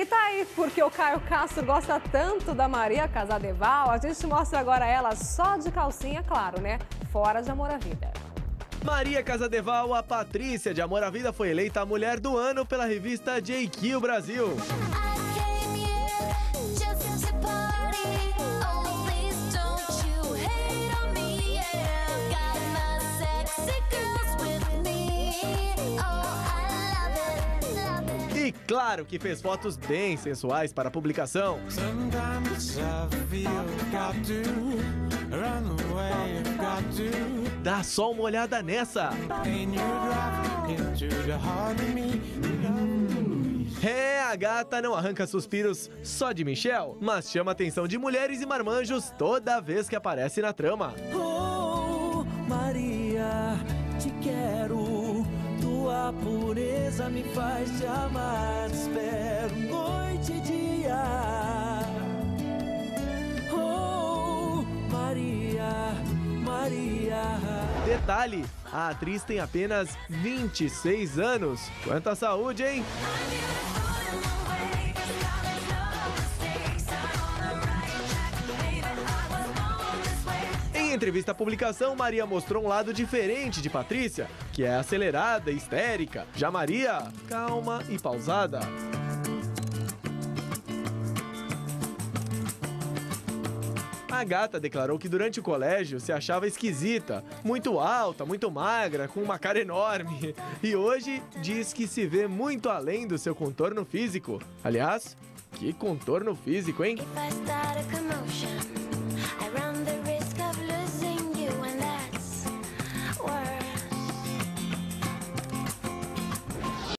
E tá aí, porque o Caio Castro gosta tanto da Maria Casadeval, a gente mostra agora ela só de calcinha, claro, né? Fora de Amor à Vida. Maria Casadeval, a Patrícia de Amor à Vida, foi eleita a Mulher do Ano pela revista JQ Brasil. E claro que fez fotos bem sensuais para a publicação. Dá só uma olhada nessa. A gata não arranca suspiros só de Michel, mas chama a atenção de mulheres e marmanjos toda vez que aparece na trama. Oh, Maria, te quero. Tua pureza me faz te amar. Espero noite e dia. Oh, Maria, Maria. Detalhe, a atriz tem apenas 26 anos. Quanta saúde, hein? Em entrevista à publicação, Maria mostrou um lado diferente de Patrícia, que é acelerada e histérica. Já Maria, calma e pausada. A gata declarou que durante o colégio se achava esquisita, muito alta, muito magra, com uma cara enorme. E hoje diz que se vê muito além do seu contorno físico. Aliás, que contorno físico, hein?